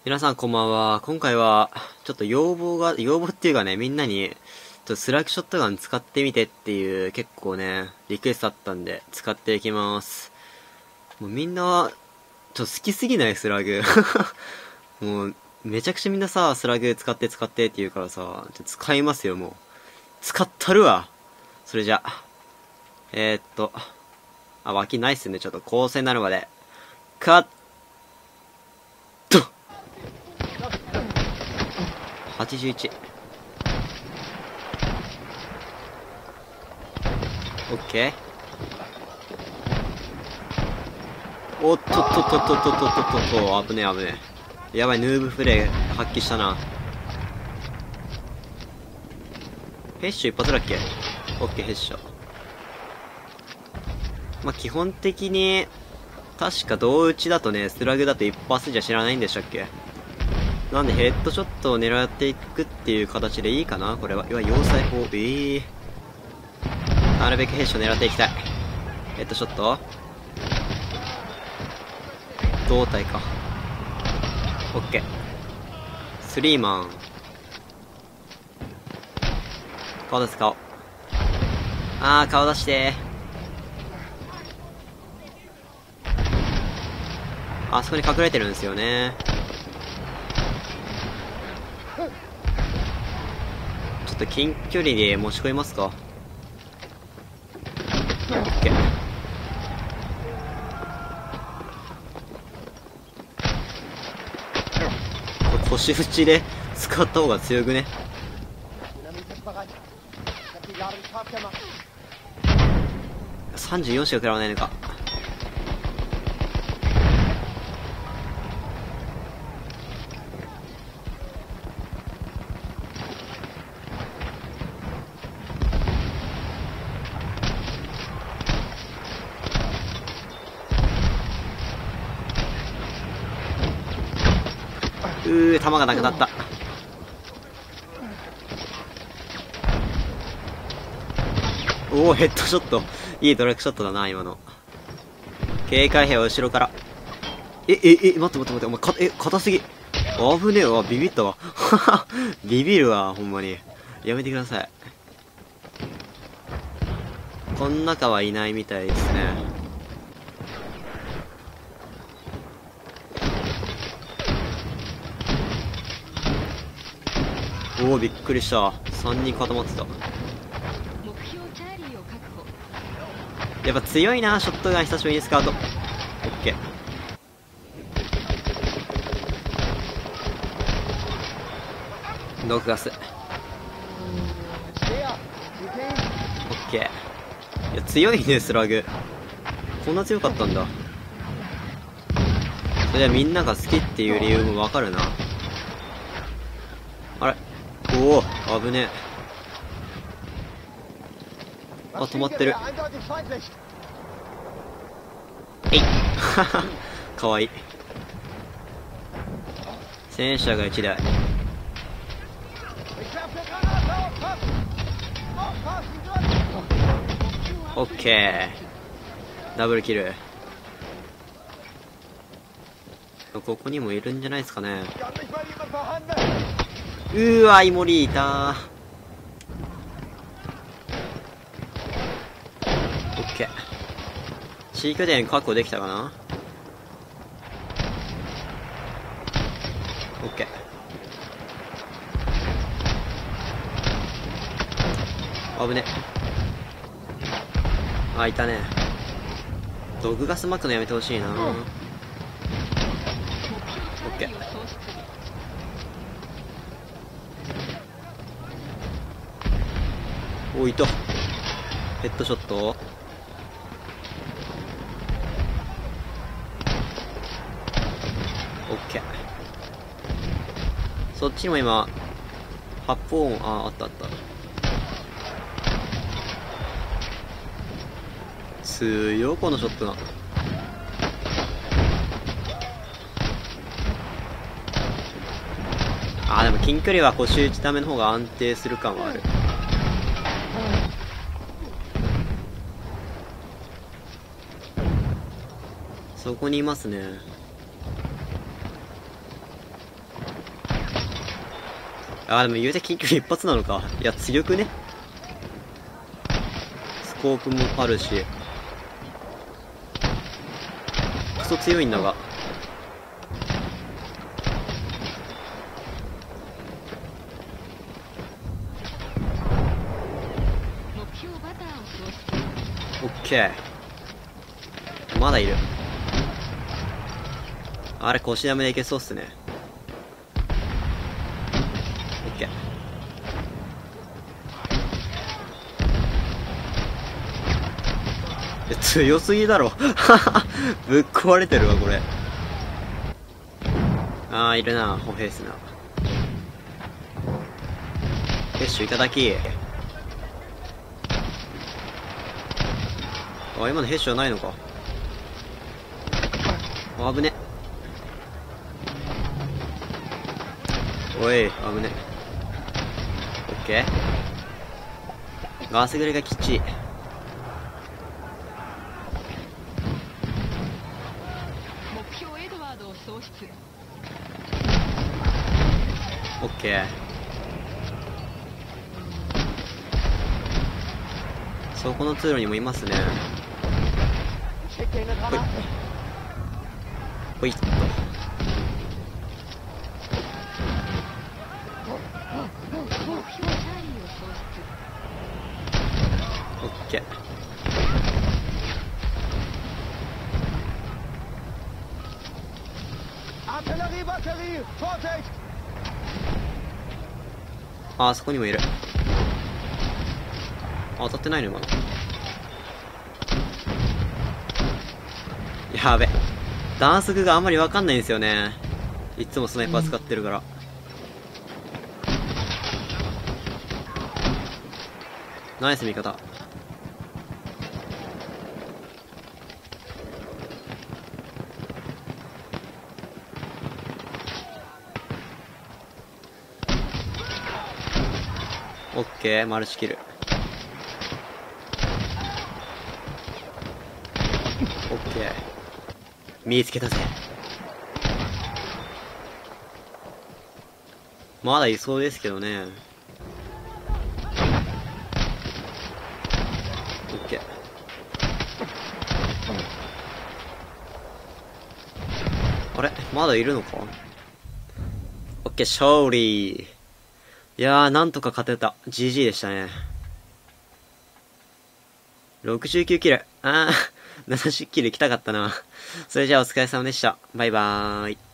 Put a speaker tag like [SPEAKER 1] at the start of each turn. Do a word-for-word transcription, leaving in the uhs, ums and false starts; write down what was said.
[SPEAKER 1] 皆さんこんばんは。今回は、ちょっと要望が、要望っていうかね、みんなに、ちょっとスラグショットガン使ってみてっていう、結構ね、リクエストあったんで、使っていきます。もうみんな、ちょっと好きすぎないスラグ。もう、めちゃくちゃみんなさ、スラグ使って使ってって言うからさ、ちょっと使いますよ、もう。使ったるわ。それじゃ、えー、っと、あ、脇ないっすね。ちょっと構成になるまで。カットはちじゅういち。オッケー。おっとっとっとっとっとっとっとっとっと、危ねえ危ねえ。やばい、ヌーブプレイ発揮したな。ヘッシュ一発だっけ？オッケー、ヘッシュ。まあ、基本的に、確か同打ちだとね、スラグだと一発じゃ知らないんでしたっけ？なんでヘッドショットを狙っていくっていう形でいいかなこれは。いわ、要塞砲。ええー。なるべくヘッシュを狙っていきたい。ヘッドショット胴体か。オッケー。スリーマン。顔出す顔。あー、顔出してー。あそこに隠れてるんですよね。ちょっと近距離で持ち込みますか。オッケー。これ腰打ちで使った方が強くね。さんじゅうよんしか食らわないのか。うー、弾がなくなった。おお、ヘッドショット。いいドラッグショットだな、今の。警戒兵は後ろから。え、え、え、待って待って待って、お前、か、え、硬すぎ。危ねえわ、ビビったわ。ビビるわ、ほんまに。やめてください。こん中はいないみたいですね。おお、びっくりした。さんにん固まってた。やっぱ強いな、ショットガン久しぶりに使うと。オッケー。毒ガス。オッケー。いや、強いね、スラグ。こんな強かったんだ。それはみんなが好きっていう理由もわかるな。あれ？おお、危ねえ。あ、止まってる。えいかわいい。戦車がいちだい。オッケー。ダブルキル。ここにもいるんじゃないですかね。うーわ、イモリいたー。オッケー。地拠点確保できたかな。オッケー。危ね。あ、いたね。ドグガス巻くのやめてほしいな。オッケー。お、いた。ヘッドショット。オッケー。そっちにも今発砲音、あ、あったあった。強いこのショットが。あ、でも近距離は腰打ちための方が安定する感はある。そこにいますね。 あーでも言うて緊急一発なのか。いや強くね。スコープもあるしクソ強いんだが。オッケー。まだいる。あれ腰ダメでいけそうっすね。オッケー。強すぎだろぶっ壊れてるわこれ。ああいるな歩兵っすな。ヘッシュいただき。あ今のヘッシュはないのか。あぶね。おい危ね。オッケー。ガスグレがきっちり。オッケー。そこの通路にもいますね。ほいほいっと。オッケー。ああそこにもいる。あ当たってないの今の。やべ。弾速があんまりわかんないんですよね。いつもスナイパー使ってるから。ナイス味方。オッケーマルチキル。オッケー見つけたぜ。まだいそうですけどね。オッケー。あれまだいるのか。オッケー勝利。いやーなんとか勝てた。 ジージー でしたね。ろくじゅうきゅうキル。あーななじゅっキル行きたかったな。それじゃあお疲れ様でした。バイバーイ。